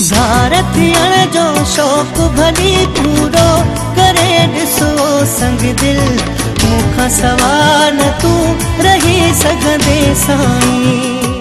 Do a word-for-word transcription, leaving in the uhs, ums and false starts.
ज़ार थियण जो शौक़ भली पूरो करे ॾिसो संग दिल, मूंखां सवा न तूं रही सघंदे साईं।